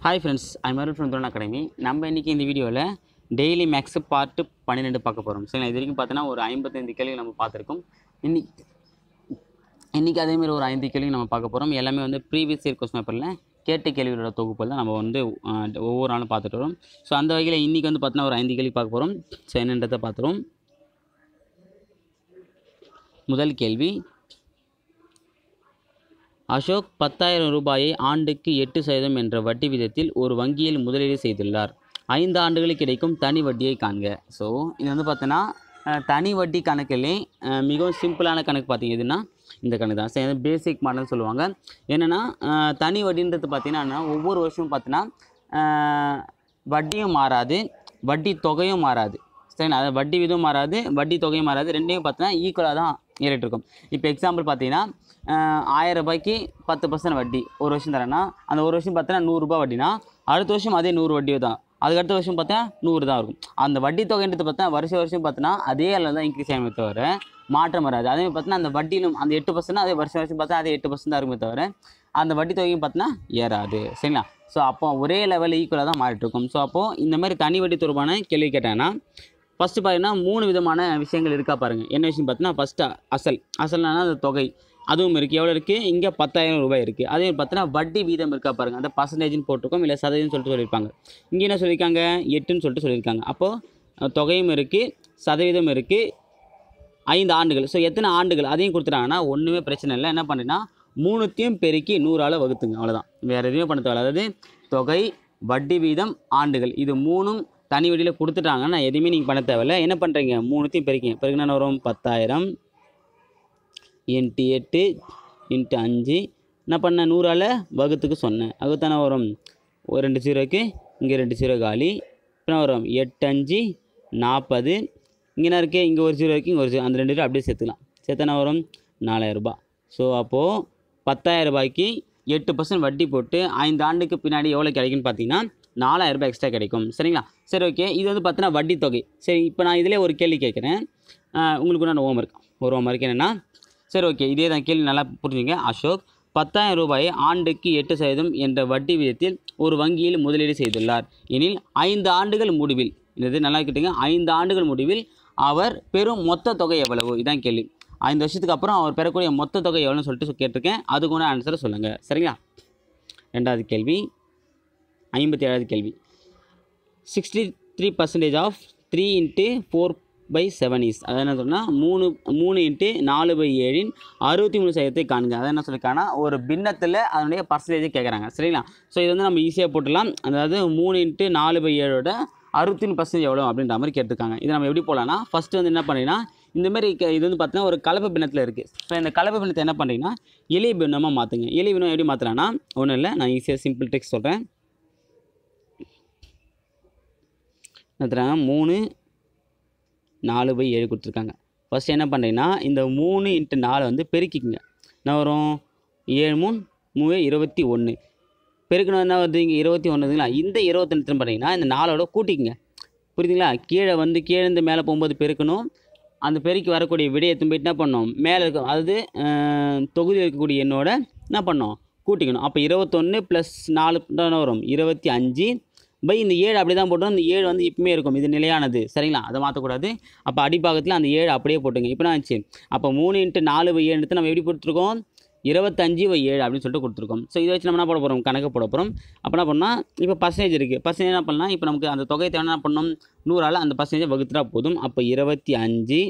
Hi friends, I'm Arun from Drone Academy. நம்ம இன்னைக்கு இந்த வீடியோல டெய்லி மேக்ஸ் பார்ட் 12 பார்க்க போறோம். சரி, இது வரைக்கும் பார்த்தனா ஒரு 55 கேள்வி நம்ம பார்த்திருக்கோம். இன்னைக்கு அதே மாதிரி ஒரு 5 கேள்வி நம்ம பார்க்க போறோம். எல்லாமே வந்து ப்ரீவியஸ் இயர் क्वेश्चन பேப்பர்ல கேட்ட கேள்விகளோட தொகுப்பு தான் நம்ம வந்து ஒவ்வொரு நாளும் பார்த்துட்டு வரோம். ஸோ அந்த வகையில் இன்னைக்கு வந்து பார்த்தனா ஒரு 5 கேள்வி பார்க்க போறோம். ஸோ என்னன்றதை பார்த்துறோம். முதல் கேள்வி, அசோக் 10,000 ரூபாயை ஆண்டுக்கு 8% என்ற வட்டி விதத்தில் ஒரு வங்கியில் முதலீடு செய்துள்ளார். 5 ஆண்டுகளுக்கு கிடைக்கும் தனி வட்டியை காண்க. ஸோ இது வந்து பார்த்தோன்னா தனி வட்டி கணக்கிலே மிகவும் சிம்பிளான கணக்கு பார்த்தீங்கன்னா இந்த கணக்கு தான். சரி, பேசிக் மாடல்னு சொல்லுவாங்க. என்னென்னா தனி வட்டின்றது பார்த்தீங்கன்னா ஒவ்வொரு வருஷமும் பார்த்தீங்கன்னா வட்டியும் மாறாது, வட்டி தொகையும் மாறாது. சரிங்களா, அதாவது வட்டி விதம் மாறாது, வட்டி தொகையும் மாறாது, ரெண்டையும் பார்த்தீங்கன்னா ஈக்குவலாக தான் ஏறிட்டு இருக்கும். இப்போ எக்ஸாம்பிள் பார்த்தீங்கன்னா 1000 ரூபாய்க்கு 10% வட்டி ஒரு வருஷம் தரேன்னா அந்த ஒரு வருஷம் பார்த்தீங்கன்னா 100 ரூபாய் வட்டினா அடுத்த வருஷம் அதே 100 வட்டியோ தான், அதுக்கு அடுத்த வருஷம் பார்த்தா 100 தான் இருக்கும். அந்த வட்டி தொகைன்றது பார்த்தா வருஷம் பார்த்தீங்கன்னா அதே அளவு தான் இன்க்ரீஸ் ஆகுமே தவிர மாற்றம் வராது. அதே மாதிரி பார்த்தீங்கன்னா அந்த வட்டியிலும் அந்த 8% அதே வருஷம் பார்த்தா அதே 8% தான் இருக்குமே தவிர அந்த வட்டி தொகையும் பார்த்தீங்கன்னா ஏறாது. சரிங்களா, ஸோ அப்போ ஒரே லெவலில் ஈக்குவலாக தான் மாறிட்டு இருக்கும். ஸோ அப்போது இந்த மாதிரி தனி வட்டி தொடர்பான கேள்வி கேட்டாங்கன்னா ஃபஸ்ட்டு பார்த்தீங்கன்னா 3 விதமான விஷயங்கள் இருக்கா பாருங்கள். என்ன விஷயம் பார்த்தீங்கன்னா ஃபஸ்ட்டு அசல்னா அந்த தொகை அதுவும் இருக்குது. எவ்வளோ இருக்குது? இங்கே 10,000 ரூபாய் இருக்குது. அதே மாதிரி பார்த்தீங்கன்னா வட்டி வீதம் இருக்கா பாருங்கள். அந்த பர்சன்டேஜ்னு போட்டிருக்கோம், இல்லை சதவீதம் சொல்லிட்டு சொல்லியிருப்பாங்க. இங்கே என்ன சொல்லியிருக்காங்க? 8ன்னு சொல்லிட்டு சொல்லியிருக்காங்க. அப்போது தொகையும் இருக்குது, சதவீதம் இருக்குது, 5 ஆண்டுகள். ஸோ எத்தனை ஆண்டுகள் அதையும் கொடுத்துட்டாங்கன்னா ஒன்றுமே பிரச்சனை இல்லை. என்ன பண்ணுன்னா 3த்தையும் பெருக்கி 100ஆல் வகுத்துங்க, அவ்வளோதான். வேறு எதுவுமே பண்ண தேவை. அதாவது தொகை, வட்டி வீதம், ஆண்டுகள், இது 3ம் தனி வட்டியில் கொடுத்துட்டாங்கன்னா எதுவுமே நீங்கள் பண்ண தேவையில்லை. என்ன பண்ணுறீங்க? 3த்தையும் பெருக்கிங்க. பெருக்குன்னா வரும் 10,000 × 8 × 5. என்ன பண்ண? 100ஆல் வகுத்துக்கு சொன்னேன். அதுதானே வரும். ஒரு 2 0க்கு இங்கே 2 0 காலி. இப்போ வரும் 8 5 40. இங்கே என்ன இருக்குது? இங்கே ஒரு 0 இருக்குது, இங்கே ஒரு 0. அந்த 2 அப்படியே சேர்த்துக்கலாம். சேர்த்தானே வரும் 4,000 ரூபாய். ஸோ அப்போது 10,000 ரூபாய்க்கு 8% வட்டி போட்டு 5 ஆண்டுக்கு பின்னாடி எவ்வளோ கிடைக்குன்னு பார்த்தீங்கன்னா 4,000 ரூபாய் எக்ஸ்ட்ரா கிடைக்கும். சரிங்களா, சரி ஓகே. இது வந்து பார்த்தீங்கன்னா வட்டி தொகை. சரி, இப்போ நான் இதிலே ஒரு கேள்வி கேட்குறேன். உங்களுக்கு நான் ஹோம்ஒர்க் என்னென்னா, சரி ஓகே, இதே தான் கேள்வி, நல்லா புரிஞ்சுங்க. அசோக் 10,000 ரூபாயை ஆண்டுக்கு 8% என்ற வட்டி விதத்தில் ஒரு வங்கியில் முதலீடு செய்துள்ளார் எனில் 5 ஆண்டுகள் முடிவில், இது நல்லா கேட்டுங்க, 5 ஆண்டுகள் முடிவில் அவர் பெறும் மொத்த தொகை எவ்வளவு? இதான் கேள்வி. 5 வருஷத்துக்கு அப்புறம் அவர் பெறக்கூடிய மொத்த தொகை எவ்வளோன்னு சொல்லிட்டு கேட்டிருக்கேன். அதுக்குன்னு ஆன்சரை சொல்லுங்கள். சரிங்களா, ரெண்டாவது கேள்வி, 57வது கேள்வி. 63% ஆஃப் 3 × 4/7 இஸ், அதாவது என்ன சொன்னால் 3 × 4/7 63% காண்க. அதான் என்ன சொல்லியிருக்காங்கன்னா ஒரு பின்னத்தில் அதனுடைய பர்சன்டேஜை கேட்குறாங்க. சரிங்களா, ஸோ இது வந்து நம்ம ஈஸியாக போட்டுடலாம். அதாவது 3 × 4/7 63% எவ்வளோ அப்படின்ற மாதிரி கேட்டிருக்காங்க. இதை நம்ம எப்படி போடலாம்னா ஃபஸ்ட்டு வந்து என்ன பண்ணிங்கன்னா இந்த மாதிரி இது வந்து பார்த்தீங்கன்னா ஒரு கலப்பு பின்னத்தில் இருக்குது. ஸோ இந்த கலப்பு பின்னத்தை என்ன பண்ணுறீங்கன்னா எளிய பின்னமாக மாற்றுங்க. எளிய பின்னம் எப்படி மாற்றலான்னா ஒன்றும் இல்லை, நான் ஈஸியாக சிம்பிள் ட்ரிக்ஸ் சொல்கிறேன். என்ன 3 4/7 கொடுத்துருக்காங்க. ஃபஸ்ட்டு என்ன பண்ணுறீங்கன்னா இந்த 3 × 4 வந்து பெருக்கிக்குங்க. என்ன வரும்? 7 3 21. பெருக்கணும் என்ன வருது? இங்கே 21. இந்த 21 பண்ணுறீங்கன்னா இந்த 4ஓட கூட்டிக்குங்க. புரியுதுங்களா? கீழேருந்து மேலே போகும்போது பெருக்கணும். அந்த பெருக்கி வரக்கூடிய விடையை போயிட்டு என்ன பண்ணணும்? மேலே இருக்க, அதாவது தொகுதியில் இருக்கக்கூடிய எண்ணோட என்ன பண்ணணும்? கூட்டிக்கணும். அப்போ 21 + 4 வரும் 25. இந்த 7 அப்படி தான் போட்டோம். இந்த 7 வந்து எப்பவுமே இருக்கும், இது நிலையானது. சரிங்களா, அதை மாற்றக்கூடாது. அப்போ அடிப்பாகத்தில் அந்த 7 அப்படியே போட்டுங்க. இப்போ நான் ஆச்சு, அப்போ 3 × 4/7 எடுத்து நம்ம எப்படி கொடுத்துருக்கோம்? 25/7 அப்படின்னு சொல்லிட்டு கொடுத்துருக்கோம். ஸோ இதை வச்சு நம்ம என்ன போட போகிறோம்? கணக்கு போட போகிறோம். அப்போ என்ன பண்ணால் இப்போ பர்சன்டேஜ் இருக்குது. பர்சன்டேஜ் என்ன பண்ணலாம்? இப்போ நமக்கு அந்த தொகை தேவை என்ன பண்ணணும்? 100ஆல் அந்த பர்சன்டேஜை வகுத்துட்டா போதும். அப்போ 25/7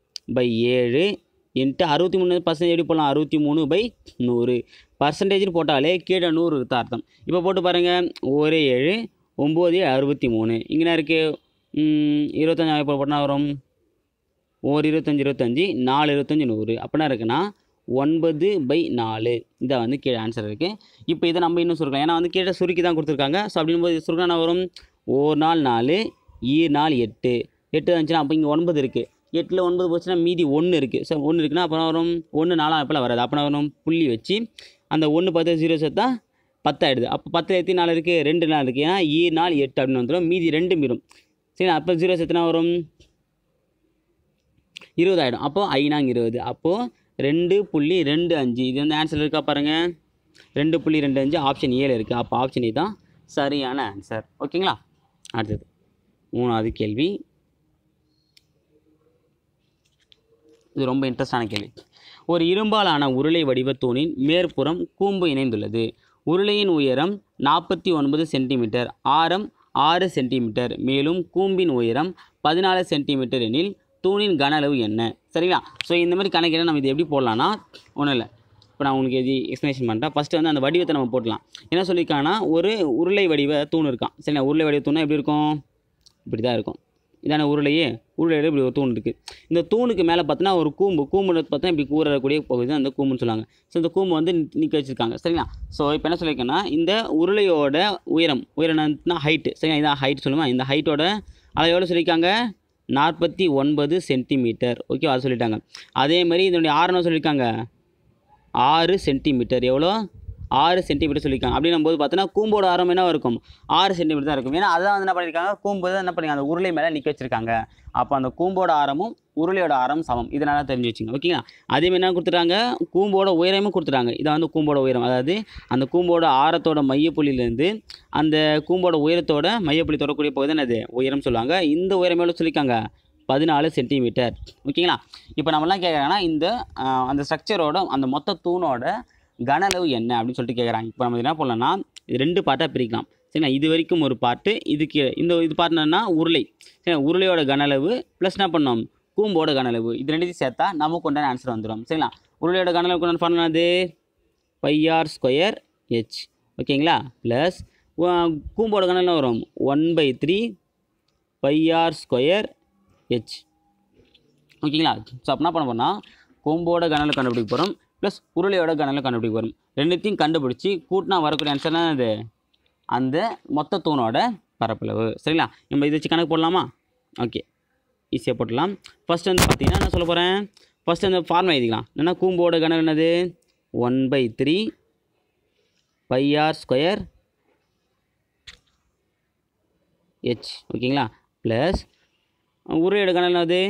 × 63% எப்படி போடலாம்? 63/100. பர்சன்டேஜ்னு போட்டாலே கீழே 100 இருக்குது அர்த்தம். இப்போ போட்டு பாருங்கள், 1 7 9 63. இங்கே இருக்குது 25 போட்டால் வரும் 1 25 25 4 25 100. அப்படின்னா இருக்குன்னா 9/4. இதை வந்து கீழே ஆன்சர் இருக்குது. இப்போ இதை நம்ம இன்னும் சுருக்கலாம், ஏன்னா வந்து கீழே சுருக்கி தான் கொடுத்துருக்காங்க. ஸோ அப்படின்போது சுருக்கினா வரும் 1 4 4 4 8 8 இருந்துச்சுன்னா அப்போ இங்கே 9 இருக்குது. 8ல் 9 போச்சுன்னா மீதி 1 இருக்குது. ஸோ 1 இருக்குன்னா அப்புறம் வரும் 1 4 அப்போலாம் வராது. அப்போ வரும் புள்ளி வச்சு அந்த 1 10 0 சேர்த்தா 10 ஆகிடுது. அப்போ 10ல் எத்தனை 4 இருக்குது? 2 4 இருக்குது. ஏன்னா 4 8 அப்படின்னு வந்துடும். மீதி 2 மீறும். சரி, அப்போ 0 சேர்த்துனா வரும் 20 ஆகிடும். அப்போது 5 20. அப்போது 2.25. இது வந்து ஆன்சர் இருக்கா பாருங்கள், 2.25 ஆப்ஷன் ஏல இருக்குது. அப்போ ஆப்ஷன் ஏ தான் சரியான ஆன்சர். ஓகேங்களா? அடுத்தது 3வது கேள்வி. இது ரொம்ப இன்ட்ரெஸ்டான கேள்வி. ஒரு இரும்பாலான உருளை வடிவ தூணின் மேற்புறம் கூம்பு இணைந்துள்ளது. உருளையின் உயரம் 49 சென்டிமீட்டர், ஆரம் 6 சென்டிமீட்டர், மேலும் கூம்பின் உயரம் 14 சென்டிமீட்டர் எனில் தூணின் கன அளவு என்ன? சரிங்களா? ஸோ இந்த மாதிரி கணக்கிட நம்ம இது எப்படி போடலாம்னா, ஒன்றும் இல்லை. இப்போ நான் உங்களுக்கு இது எக்ஸ்ப்ளனேஷன் பண்ணுறேன். ஃபஸ்ட்டு வந்து அந்த வடிவத்தை நம்ம போடலாம். என்ன சொல்லியிருக்காங்கன்னா, ஒரு உருளை வடிவ தூண் இருக்கான். சரிங்களா? உருளை வடிவ தூணா எப்படி இருக்கும்? இப்படி தான் இருக்கும். இதான உருளையில் இப்படி ஒரு தூண் இருக்குது. இந்த தூணுக்கு மேலே பார்த்தீங்கன்னா ஒரு கூம்பு பார்த்தா இப்படி கூறக்கூடிய பகுதி தான் அந்த கூம்புன்னு சொல்லுவாங்க. ஸோ இந்த கூம்பு வந்து நிற்க வச்சுருக்காங்க. சரிங்களா? ஸோ இப்போ என்ன சொல்லியிருக்கேன்னா, இந்த உருளையோட உயரம் ஹைட்டு. சரிங்களா? இதான் ஹைட் சொல்லுவாங்க. இந்த ஹைட்டோட அளவோடு சொல்லியிருக்காங்க 49 சென்டிமீட்டர். ஓகே, அது சொல்லிட்டாங்க. அதே மாதிரி இதனுடைய ஆரம் சொல்லியிருக்காங்க 6 சென்டிமீட்டர். எவ்வளோ? 6 சென்டிமீட்டர் சொல்லியிருக்காங்க. அப்படின்னும் போது பார்த்தோன்னா கூம்போட ஆரம் என்ன இருக்கும்? 6 சென்டிமீட்டர் தான் இருக்கும். ஏன்னா அதான் வந்து என்ன பண்ணியிருக்காங்க, கூம்பு தான் என்ன பண்ணிருக்காங்க, அந்த உருளை மேலே நிற்க வச்சிருக்காங்க. அப்போ அந்த கூம்போட ஆரமும் உருளையோட ஆரம் சமம். இதனால தெரிஞ்சு வச்சுங்க. ஓகேங்களா? அதேமாதிரி என்ன கொடுத்துட்டாங்க, கூம்போட உயரமும் கொடுத்துட்டாங்க. இதை வந்து கூம்போட உயரம், அதாவது அந்த கூம்போட ஆரத்தோட மையப்புள்ளியிலேருந்து அந்த கூம்போட உயரத்தோட மையப்புள்ளி தொடரக்கூடிய பகுதி தான் அது உயரம் சொல்லுவாங்க. இந்த உயரம் எவ்வளோ சொல்லியிருக்காங்க? 14 சென்டிமீட்டர். ஓகேங்களா? இப்போ நம்மளாம் கேட்குறாங்கன்னா, இந்த அந்த ஸ்ட்ரக்சரோட அந்த மொத்த தூணோட கன அளவு என்ன அப்படின்னு சொல்லிட்டு கேட்குறாங்க. இப்போ நம்ம என்ன பண்ணலாம்னா, இது 2 பார்ட்டாக பிரிக்கலாம். சரிங்களா? இது வரைக்கும் ஒரு பார்ட்டு, இதுக்கு இது பார்ட்னா உருளை. சரி, உருளையோட கன அளவு ப்ளஸ் என்ன பண்ணோம், கூம்போட கன அளவு. இது ரெண்டுத்தையும் சேர்த்தா நமக்கு உண்டான ஆன்சர் வந்துடும். சரிங்களா? உருளையோட கன அளவுக்கு என்ன பண்ணது, πr²h. ஓகேங்களா? ப்ளஸ் கூம்போட கன அளவு வரும் 1/3 πr²h. ஓகேங்களா? ஸோ அப்போ என்ன பண்ண போனால், கூம்போட கன அளவு கண்டுபிடிக்க போகிறோம், ப்ளஸ் உருளையோட கன அளவு கண்டுபிடிக்க போகிறோம். ரெண்டுத்தையும் கண்டுபிடிச்சி கூட்டினா வரக்கூடிய ஆன்சர் தான் அது, அந்த மொத்த தூணோட பரப்பளவு. சரிங்களா? நம்ம இதை வச்சு கணக்கு போடலாமா? ஓகே, ஈஸியாக போடலாம். ஃபஸ்ட்டு வந்து பார்த்தீங்கன்னா என்ன சொல்ல போகிறேன், ஃபஸ்ட்டு அந்த ஃபார்முலா எழுதிக்கலாம். என்னென்னா, கூம்போட கன அளவு என்னது, 1/3 πr²h. ஓகேங்களா? ப்ளஸ் உருளையோட கன அளவு என்னது,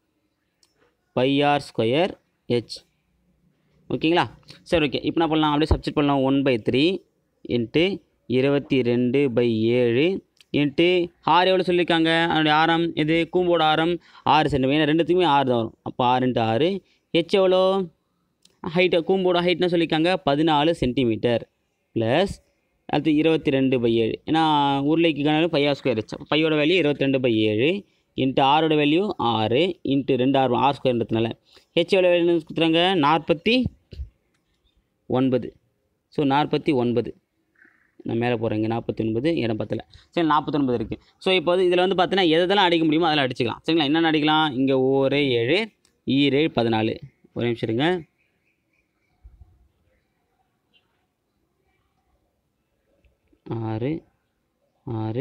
πr²h. ஓகேங்களா? சரி, ஓகே. இப்போ என்ன பண்ணலாம், அப்படியே சப்ஸ்டிட் பண்ணலாம். 1/3 இன்ட்டு 22/7 இன்ட்டு ஆர் எவ்வளோ சொல்லியிருக்காங்க, அதனுடைய ஆரம் இது கூம்போட ஆரம் 6 சென்டிமீட்டர். ஏன்னா ரெண்டுத்துக்குமே 6 தான் வரும். அப்போ 6 × 6. ஹெச் எவ்வளோ, ஹைட்டு கூம்போட ஹைட்னா சொல்லியிருக்காங்க 14 சென்டிமீட்டர். ப்ளஸ் அடுத்து 22/7. ஏன்னா உருளைக்கு கணக்கு πr²h. பையோட வேல்யூ 22/7 இன்ட்டு ஆரோட வேல்யூ 6 இன்ட்டு 2 r²ன்றதுனால ஹெச் எவ்வளோ வேல்யூ கொடுத்துறாங்க, 49. ஸோ 49 நான் மேலே போகிறேன். இங்கே 49 இடம் பத்தல. சரி, 49 இருக்குது. ஸோ இப்போ வந்து இதில் வந்து பார்த்தீங்கன்னா எதெல்லாம் அடிக்க முடியுமோ அதெல்லாம் அடிச்சுக்கலாம். சரிங்களா? என்னென்ன அடிக்கலாம், இங்கே 1 7 7 14. ஒரு நிமிஷம் இருங்க. 6 6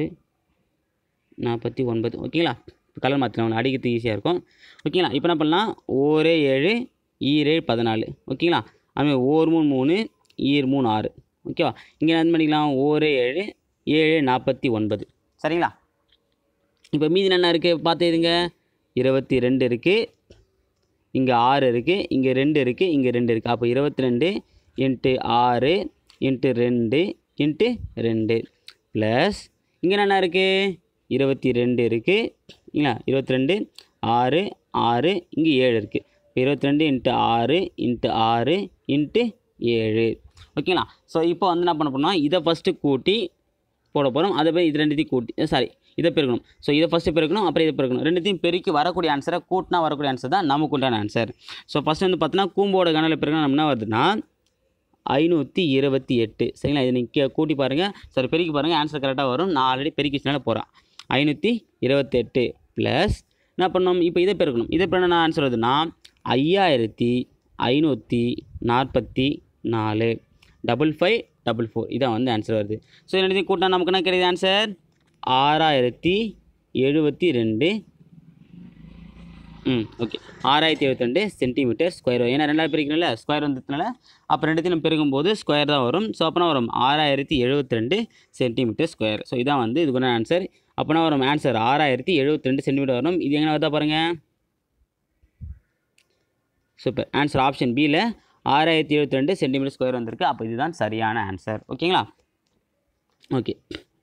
49. ஓகேங்களா? இப்போ கலர் மாற்றிக்கலாம், அடிக்கிறது ஈஸியாக இருக்கும். ஓகேங்களா? இப்போ என்ன பண்ணலாம், 1 7 7 14. ஓகேங்களா? அதுமாதிரி 1 3 3 7 3 6. ஓகேவா? இங்கே என்ன பண்ணிக்கலாம், 1 7 7 49. சரிங்களா? இப்போ மீதி என்ன இருக்குது பார்த்து இதுங்க, 22 இருக்குது, இங்கே 6 இருக்குது, இங்கே 2 இருக்குது, இங்கே 2 இருக்குது. அப்போ 22 இன்ட்டு 6 இன்ட்டு 2 இன்ட்டு 2 ப்ளஸ் இங்கே என்ன இருக்குது, 22 இருக்குது. இல்லைங்களா? 22 6 6 இங்கே 7 இருக்குது. இப்போ 22 இன்ட்டு 6 இன்ட்டு 6 இன்ட்டு 7. ஓகேங்களா? ஸோ இப்போ வந்து என்ன பண்ண போனால், இதை ஃபஸ்ட்டு கூட்டி போட போகிறோம். அதை போய் இது ரெண்டுத்தையும் கூட்டி இதை பெருக்கணும். ஸோ இதை ஃபஸ்ட்டு பெருக்கணும், அப்புறம் இதை பெருக்கணும். ரெண்டுத்தையும் பெருக்கி வரக்கூடிய ஆன்சரை கூட்டினா வரக்கூடிய ஆன்சர் தான் நமக்கு உண்டான ஆன்சர். ஸோ ஃபஸ்ட்டு வந்து பார்த்தீங்கன்னா கூம்போட கணக்கில் பெருக்கணும். நம்ம என்ன வருதுன்னா 528. சரிங்களா? இதை நீங்கள் கூட்டி பாருங்கள், சரி பெருக்கி பாருங்கள், ஆன்சர் கரெக்டாக வரும். நான் ஆல்ரெடி பெருக்கி வச்சனால போகிறேன். 528 ப்ளஸ் என்ன பண்ணணும், இப்போ இதை பெருக்கணும். இதை பெருக்கணும் ஆன்சர் வருதுன்னா 5544. 5544 இதான் வந்து ஆன்சர் வருது. ஸோ ரெண்டுத்தையும் கூட்டினா நமக்கு என்ன கிடையாது ஆன்சர், 6072. Okay, 6072 centimetre square. ஏன்னா 2 பிரிக்கணும்ல, ஸ்கொயர் வந்ததுனால அப்போ ரெண்டுத்தையும் பெருக்கும்போது ஸ்கொயர் தான் வரும். ஸோ அப்போனா வரும் 6072 சென்டிமீட்டர் ஸ்கொயர். ஸோ இதான் வந்து இதுக்குள்ள ஆன்சர். அப்போனா வரும் ஆன்சர் 6072 சென்டிமீட்டர் வரும். இது எங்கே வருதா பாருங்கள், சூப்பர். ஆன்சர் ஆப்ஷன் பியில் 6072 சென்டிமீட்டர் ஸ்கொயர் வந்திருக்கு. அப்போ இதுதான் சரியான ஆன்சர். ஓகேங்களா? ஓகே,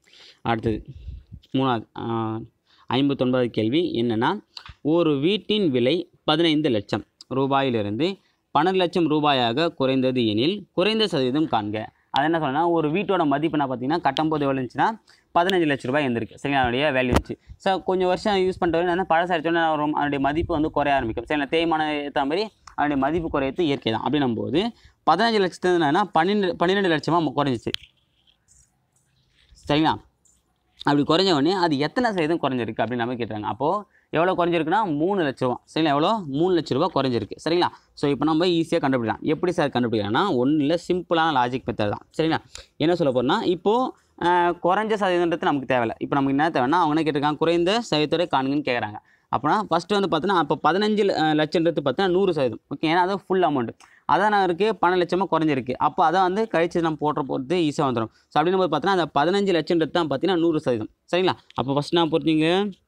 அடுத்தது மூணாவது 59வது கேள்வி என்னென்னா, ஒரு வீட்டின் விலை 15 லட்சம் ரூபாயிலிருந்து 12 லட்சம் ரூபாயாக குறைந்தது எனில் குறைந்த சதவீதம் காண்க. அது என்ன சொல்லணும்னா, ஒரு வீட்டோட மதிப்பு என்ன பார்த்தீங்கன்னா கட்டும்போது எவ்வளோ இருந்துச்சுன்னா 15 லட்ச ரூபாய் இருந்திருக்கு. சரிங்களா, அதனுடைய வேல்யூ இருந்துச்சு. ஸோ கொஞ்சம் வருஷம் யூஸ் பண்ணுறது என்ன பழசாரிச்சோன்னா அதனுடைய மதிப்பு வந்து குறைய ஆரம்பிக்கும். சரிங்களா, தேய்மான ஏற்ற மாதிரி அதனுடைய மதிப்பு குறையது இயற்கை தான். அப்படின்னும் போது 15 லட்சத்து என்னன்னா 12 லட்சமாக குறைஞ்சிச்சு. சரிங்களா, அப்படி குறைஞ்ச உடனே அது எத்தனை சதவீதம் குறைஞ்சிருக்கு அப்படின்னு நம்ம கேட்டாங்க. அப்போது எவ்வளோ குறைஞ்சிருக்குன்னா 3 லட்ச ரூபா. சரிங்களா, எவ்வளோ 3 லட்ச ரூபா குறைஞ்சிருக்கு. சரிங்களா, ஸோ இப்போ நம்ம ஈஸியாக கண்டுபிடிக்கலாம். எப்படி சார் கண்டுபிடிக்கலாம்னா, ஒன்றும் இல்லை, சிம்பிளான லாஜிக் மெத்தட் தான். சரிங்களா, என்ன சொல்ல போகிறோம்னா, இப்போது குறைஞ்ச சதவீதன்றது நமக்கு தேவையில்லை. இப்போ நமக்கு என்ன தேவைன்னா, அவங்க என்ன கேட்டிருக்காங்க, குறைந்த சதவீதத்தோட காணுங்கன்னு கேட்குறாங்க. அப்போனா ஃபஸ்ட்டு வந்து பார்த்தோன்னா, அப்போ 15 லட்சன்றது பார்த்தீங்கன்னா 100%. ஓகே, ஏன்னா அது ஃபுல் அமௌண்ட். அதான் நான் இருக்குது 12 லட்சமாக குறைஞ்சிருக்கு. அப்போ அதை வந்து கழிச்சு நம்ம போடுற போகிறது ஈஸியாக வந்துடும். ஸோ அப்படின்னும் போது பார்த்தீங்கன்னா அந்த 15 லட்சன்றது தான் பார்த்தீங்கன்னா 100%. சரிங்களா, அப்போ ஃபஸ்ட் நான் பொறுத்தீங்க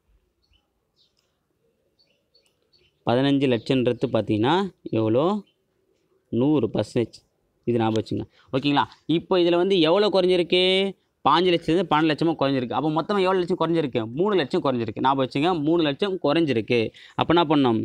15 லட்சன்றது பார்த்தீங்கன்னா எவ்வளோ 100%. இது ஞாபகம் வச்சுங்க. ஓகேங்களா, இப்போ இதில் வந்து எவ்வளோ குறைஞ்சிருக்கு, 5 லட்சத்துலேருந்து 12 லட்சமாக குறைஞ்சிருக்கு. அப்போ மொத்தமாக எவ்வளோ லட்சம் குறைஞ்சிருக்கு, 3 லட்சம் குறைஞ்சிருக்கு. ஞாபகம் வச்சுங்க, 3 லட்சம் குறைஞ்சிருக்கு. அப்போ என்ன பண்ணோம்,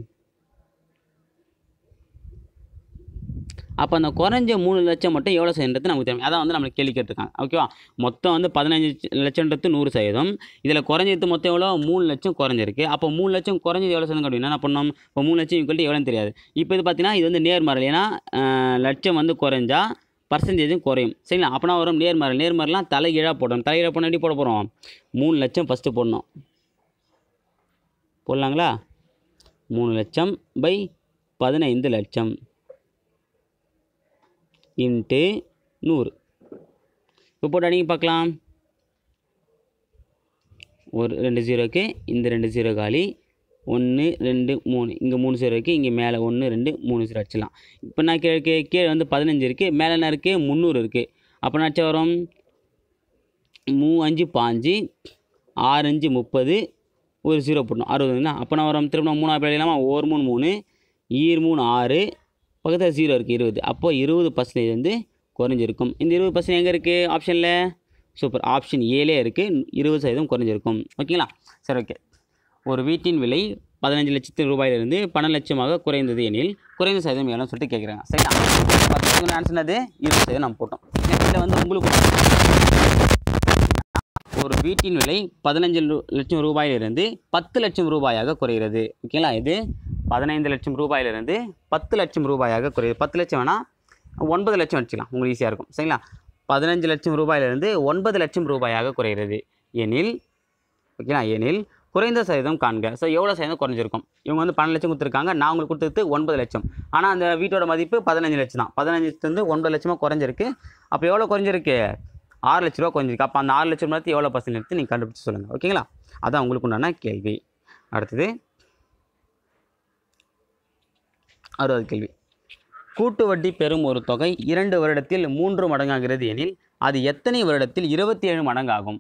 அப்போ அந்த குறைஞ்ச 3 லட்சம் மட்டும் எவ்வளோ செய்யறது நமக்கு தெரியும். அதான் வந்து நம்மளுக்கு கேள்வி கேட்டிருக்காங்க. ஓகேவா, மொத்தம் வந்து 15 லட்சன்றது 100%. இதில் குறைஞ்சது மொத்தம் எவ்வளோ 3 லட்சம் குறைஞ்சிருக்கு. அப்போ 3 லட்சம் குறைஞ்சது எவ்வளோ சொல்லுங்க அப்படின்னா என்ன பண்ணோம், இப்போ 3 லட்சம் ஈக்குவல் எவ்வளோன்னு தெரியாது. இப்போ இது பார்த்தீங்கன்னா இது வந்து நேர்மாறல். ஏன்னா லட்சம் வந்து குறைஞ்சா பர்சன்டேஜும் குறையும். சரிங்களா, அப்போனா வரும் நேர்மாறல். நேர்மாறலாம் தலைகீழாக போடணும். தலைகீழாக போனால் எப்படி போட போகிறோம், 3 லட்சம் ஃபஸ்ட்டு போடணும். போடலாங்களா, 3 லட்சம் பை 15 லட்சம் இன்ட்டு 100. இப்போ போட்டு அடிங்க பார்க்கலாம். ஒரு 2 ஜீரோக்கு இந்த 2 ஜீரோ காலி, 1 2 3, இங்கே 3 ஜீரோ இருக்குது, இங்கே மேலே 1 2 3 ஜீரோ அடிச்சிடலாம். இப்போ நான் கீழே வந்து 15 இருக்குது, மேலே என்ன இருக்குது 300 இருக்குது. அப்போ நான் வரும் 3 5 5, 6 5 30, ஒரு ஜீரோ போடணும் 60ங்களா. அப்போ நான் வரும் திரும்ப 3 பேர் இல்லாமல் 1 3 3, 3 6, பக்கத்தில் ஜீரோ இருக்குது 20. அப்போது 20% வந்து குறைஞ்சிருக்கும். இந்த 20% எங்கே இருக்குது ஆப்ஷனில், சூப்பர், ஆப்ஷன் ஏலே இருக்குது, 20% குறைஞ்சிருக்கும். ஓகேங்களா, சரி ஓகே. ஒரு வீட்டின் விலை 15 லட்சத்து ரூபாயிலிருந்து 12 லட்சமாக குறைந்தது எனில் குறைந்த சதவீதம் எவ்வளோன்னு சொல்லிட்டு கேட்குறாங்க. சரிங்களா, 10 ஆன்சர்னது 20% நம்ம போட்டோம். நெக்ஸ்ட்டில் வந்து உங்களுக்கு ஒரு வீட்டின் விலை 15 லட்சம் ரூபாயிலிருந்து 10 லட்சம் ரூபாயாக குறைகிறது. ஓகேங்களா, இது 15 லட்சம் ரூபாயிலிருந்து 10 லட்சம் ரூபாயாக குறையுது. 10 லட்சம் வேணால் 9 லட்சம் வச்சுக்கலாம், உங்களுக்கு ஈஸியாக இருக்கும். சரிங்களா, 15 லட்சம் ரூபாயிலிருந்து 9 லட்சம் ரூபாயாக குறைகிறது எனில், ஓகேங்களா, எனில் குறைந்த சதவீதம் காண்க. ஸோ எவ்வளோ சதவீதம் குறைஞ்சிருக்கும், இவங்க வந்து 12 லட்சம் கொடுத்துருக்காங்க, நான் உங்களுக்கு கொடுத்தது 9 லட்சம். ஆனால் அந்த வீட்டோட மதிப்பு 15 லட்சம் தான். 15 லட்சத்துலேருந்து 9 லட்சமாக குறைஞ்சிருக்கு. அப்போ எவ்வளோ குறைஞ்சிருக்கு, 6 லட்ச ரூபா குறைஞ்சிருக்கு. அப்போ அந்த 6 லட்சம் ரூபாய்க்கு எவ்வளோ பர்சன்ட் எடுத்து நீங்கள் கண்டுபிடிச்சி சொல்லுங்கள். ஓகேங்களா, அதான் உங்களுக்கு உண்டான கேள்வி. அடுத்தது 60வது கேள்வி. கூட்டு வட்டி பெறும் ஒரு தொகை 2 வருடத்தில் 3 மடங்காகிறது எனில் அது எத்தனை வருடத்தில் 27 மடங்காகும்?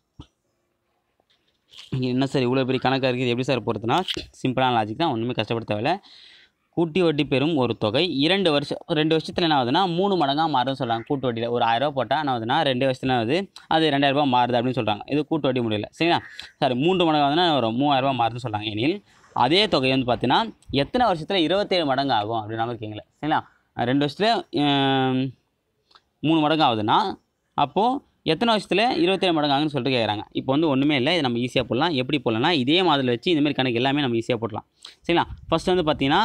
என்ன சார் இவ்வளோ பெரிய கணக்காக இருக்குது, எப்படி சார் பொறுத்துனா சிம்பிளான லாஜிக் தான், ஒன்றுமே கஷ்டப்பட தேவையில்லை. கூட்டி வட்டி பெறும் ஒரு தொகை 2 வருஷத்தில் என்ன ஆகுதுன்னா 3 மடங்காக மாறுதுன்னு சொல்கிறாங்க. கூட்டு வட்டியில் ஒரு 1000 ரூபா போட்டால் என்ன ஆகுதுன்னா 2 வருஷத்தில் ஆகுது அது 2000 ரூபா மாறுது அப்படின்னு சொல்கிறாங்க. இது கூட்டு வட்டி முடியல. சரிங்களா, சார் 3 மடங்கு ஆகுதுன்னா வரும் 3000 ரூபா மாறுதுன்னு சொல்கிறாங்க. எனில் அதே தொகை வந்து பார்த்தீங்கன்னா எத்தனை வருஷத்தில் 27 மடங்கு ஆகும் அப்படின்னு நம்ம கேட்கல. சரிங்களா, 2 வருஷத்தில் 3 மடங்கு ஆகுதுன்னா அப்போது எத்தனை வருஷத்தில் 27 மடங்கு ஆகுன்னு சொல்லிட்டு கேட்குறாங்க. இப்போ வந்து ஒன்றுமே இல்லை, இது நம்ம ஈஸியாக போடலாம். எப்படி போடலாம்னா இதே மாதிரி வச்சு இந்தமாதிரி கணக்கு எல்லாமே நம்ம ஈஸியாக போடலாம். சரிங்களா, ஃபஸ்ட்டு வந்து பார்த்தீங்கன்னா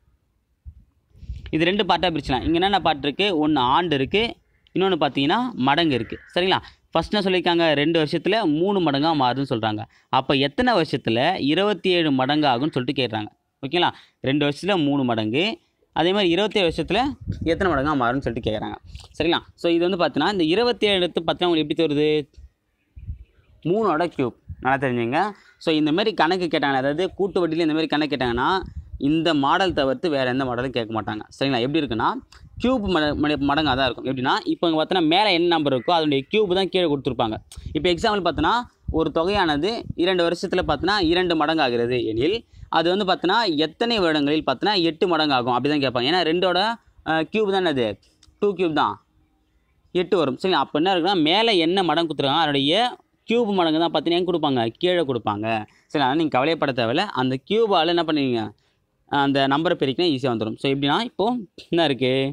இது 2 பார்ட்டாக பிரிச்சலாம். இங்கே என்னென்ன பார்ட் இருக்குது, ஒன்று ஆண்டு இருக்குது, இன்னொன்று பார்த்தீங்கன்னா மடங்கு இருக்குது. சரிங்களா, ஃபஸ்ட் என்ன சொல்லியிருக்காங்க 2 வருஷத்தில் 3 மடங்காக மாறுதுன்னு சொல்கிறாங்க. அப்போ எத்தனை வருஷத்தில் 27 மடங்கு ஆகுன்னு சொல்லிட்டு கேட்குறாங்க. ஓகேங்களா, 2 வருஷத்தில் 3 மடங்கு, அதே மாதிரி 27 வருஷத்தில் எத்தனை மடங்காக மாறும்னு சொல்லிட்டு கேட்குறாங்க. சரிங்களா, ஸோ இது வந்து பார்த்தீங்கன்னா இந்த 27 பார்த்தீங்கன்னா உங்களுக்கு எப்படி வருது, 3ஓட கியூப். நல்லா தெரிஞ்சுங்க. ஸோ இந்தமாரி கணக்கு கேட்டாங்க, அதாவது கூட்டு வட்டியில் இந்தமாரி கணக்கு கேட்டாங்கன்னா இந்த மாடல் தவிர்த்து வேறு எந்த மாடலும் கேட்க மாட்டாங்க. சரிங்களா, எப்படி இருக்குன்னா கியூப் மடங்காக தான் இருக்கும். எப்படின்னா இப்போ இங்கே பார்த்தோன்னா மேலே என்ன நம்பர் இருக்கோ அதனுடைய கியூப் தான் கீழே கொடுத்துருப்பாங்க. இப்போ எக்ஸாம்பிள் பார்த்தோன்னா ஒரு தொகையானது 2 வருஷத்தில் பார்த்தோன்னா 2 மடங்கு ஆகிறது எனில் அது வந்து பார்த்தோன்னா எத்தனை வருடங்களில் பார்த்தோன்னா 8 மடங்கு ஆகும் அப்படி தான் கேட்பாங்க. ஏன்னா 2ஓட கியூப் தான் அது 2 கியூப் தான் 8 வரும். சரிங்களா, அப்போ என்ன இருக்குன்னா மேலே என்ன மடங்கு கொடுத்துருக்காங்க அதனுடைய கியூப் மடங்கு தான் பார்த்தீங்கன்னா எங்கே கொடுப்பாங்க, கீழே கொடுப்பாங்க. சரி, அதனால் நீங்கள் கவலைப்பட தேவையில்ல. அந்த கியூபால் என்ன பண்ணுவீங்க, அந்த நம்பரை பெருக்கினா ஈஸியாக வந்துடும். ஸோ எப்படின்னா இப்போது என்ன இருக்குது,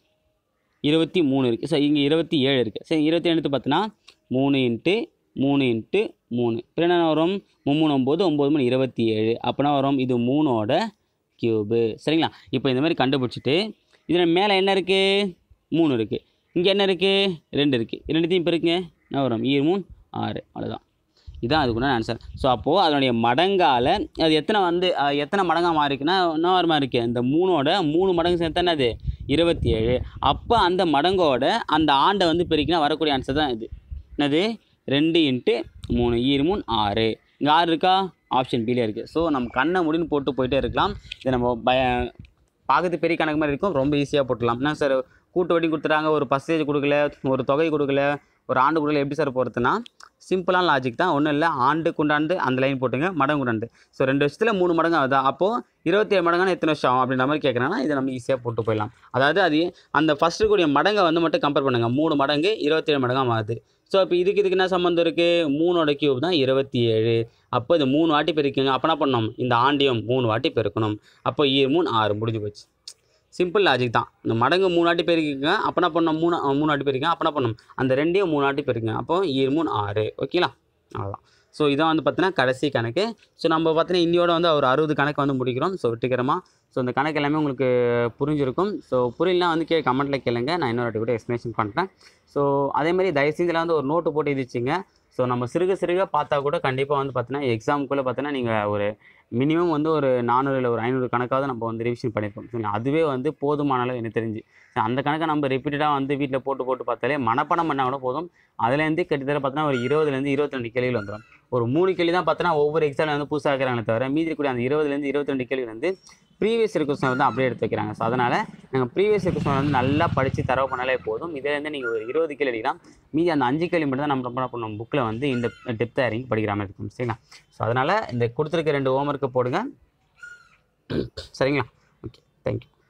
23 இருக்குது. ஸோ இங்கே 27 இருக்குது. சரி, 27 எடுத்து பார்த்தீங்கன்னா 3 × 3 × 3 இப்போ என்ன வரும், 3 9 9 27. அப்போனா வரும் இது 3ஓட கியூபு. சரிங்களா? இப்போ இந்த மாதிரி கண்டுபிடிச்சிட்டு இதில் மேலே என்ன இருக்குது, 3 இருக்குது. இங்கே என்ன இருக்குது, 2 இருக்குது. ரெண்டுத்தையும் பெருக்குங்க, என்ன வரும், 3 6. அவ்வளோதான். இதுதான் அதுக்குண்டான ஆன்சர். ஸோ அப்போது அதனுடைய மடங்கால் அது எத்தனை மடங்காக மாறிக்குன்னா என்ன ஒரு மாதிரி இருக்குது, இந்த 3ஓட 3 மடங்கு சேர்த்தா என்னது 27. அப்போ அந்த மடங்கோட அந்த ஆண்டை வந்து பெருக்கினா வரக்கூடிய ஆன்சர் தான் இது. என்னது, 2 × 3 3 6. இங்கே 6 இருக்கா, ஆப்ஷன் பிலே இருக்குது. ஸோ நம்ம கண்ணை முடின்னு போட்டு போயிட்டே இருக்கலாம். இதை நம்ம பார்க்கறது பெரிய கணக்கு மாதிரி இருக்கும், ரொம்ப ஈஸியாக போட்டுடலாம். என்ன சார் கூட்டு வட்டி கொடுத்துட்டாங்க, ஒரு பர்சன்டேஜ் கொடுக்கல, ஒரு தொகை கொடுக்கல, ஒரு ஆண்டு கொடுக்கல, எப்படி சார் போகிறதுனா சிம்பிளான லாஜிக் தான். ஒன்றும் இல்லை, ஆண்டு குண்டாண்டு அந்த லைன் போட்டுங்க, மடங்கு குண்டாண்டு. ஸோ 2 வருஷத்தில் 3 மடங்கு ஆகுதா, அப்போது 27 மடங்கான எத்தனை வருஷம் ஆகும் அப்படின்ற மாதிரி கேட்குறாங்கன்னா இதை நம்ம ஈஸியாக போட்டு போயிடலாம். அதாவது அது அந்த ஃபஸ்ட்டு கூடிய மடங்கை வந்து மட்டும் கம்பேர் பண்ணுங்கள். 3 மடங்கு 27 மடங்காக மாறுது. ஸோ இப்போ இதுக்கு என்ன சம்மந்தம் இருக்குது, 3ஓட கியூப் தான் 27. அப்போ இது 3 வாட்டி பெருக்குங்க. அப்போ என்ன பண்ணணும், இந்த ஆண்டையும் 3 வாட்டி பெருக்கணும். அப்போ 3 6 முடிஞ்சு போச்சு. சிம்பிள் லாஜிக் தான். இந்த மடங்கு 3 வாட்டி பெருக்கிங்க, அப்போ என்ன பண்ணணும், 3 வாட்டி பெருக்கிங்க, அப்போ என்ன பண்ணணும், அந்த 2ஐயும் 3 வாட்டி பெருக்குங்க. அப்போ 3 6. ஓகேங்களா? அவ்வளோதான். ஸோ இதான் வந்து பார்த்தீங்கன்னா கடைசி கணக்கு. ஸோ நம்ம பார்த்தீங்கன்னா இன்னையோட வந்து ஒரு 60 கணக்கு வந்து முடிக்கிறோம். ஸோ வெற்றிகரமாக. ஸோ இந்த கணக்கு எல்லாமே உங்களுக்கு புரிஞ்சிருக்கும். ஸோ புரியலனா வந்து கமெண்ட்டில் கேளுங்க, நான் இன்னொரு வாட்டி கூட எக்ஸ்ப்ளனேஷன் பண்ணுறேன். ஸோ அதேமாதிரி தயவுசெய்து இதில் வந்து ஒரு நோட்டு போட்டு எழுதிச்சிங்க. ஸோ நம்ம சிறுக பார்த்தா கூட கண்டிப்பாக வந்து பார்த்தீங்கன்னா எக்ஸாமுக்குள்ளே பார்த்தீங்கன்னா நீங்கள் ஒரு மினிமம் வந்து ஒரு 400 இல்லை ஒரு 500 கணக்காவது நம்ம வந்து ரிவிஷன் பண்ணியிருப்போம். ஸோ அதுவே வந்து போதுமான அளவு எனக்கு தெரிஞ்சு. ஸோ அந்த கணக்கை நம்ம ரிப்பீட்டடாக வந்து வீட்டில் போட்டு பார்த்தாலே மனப்பாடம் பண்ணால் கூட போதும். அதுலேருந்து கிட்டத்தட்ட பார்த்தீங்கன்னா ஒரு 20லேருந்து 22 கேள்விகள் வந்துடும். ஒரு 3 கேள்வி தான் பார்த்தீங்கன்னா ஒவ்வொரு எக்ஸாமில் வந்து புதுசாக இருக்கிறாங்களே தவிர மீதி இருக்கக்கூடிய அந்த 20லேருந்து 22 கேள்வி வந்து ப்ரீவியஸ் இயர் கொஸ்டின் வந்து அப்படியே எடுத்து வைக்கிறாங்க. ஸோ அதனால் நாங்கள் ப்ரீவியஸ் இயர் கொஸ்டின் வந்து நல்லா படித்து தரவு பண்ணாலே போதும். இதிலேருந்து நீங்கள் ஒரு 20 கேள்வி எடுக்கலாம். மீதி அந்த 5 கேள்வி மட்டும் தான் நம்ம பண்ண புக்கில் வந்து இந்த டெப்த்தாக இறங்கி படிக்கிற மாதிரி இருக்கும். சரிங்களா? ஸோ அதனால் இந்த கொடுத்துருக்க 2 ஹோம்ஒர்க்கை போடுங்க. சரிங்களா? Okay, thank you.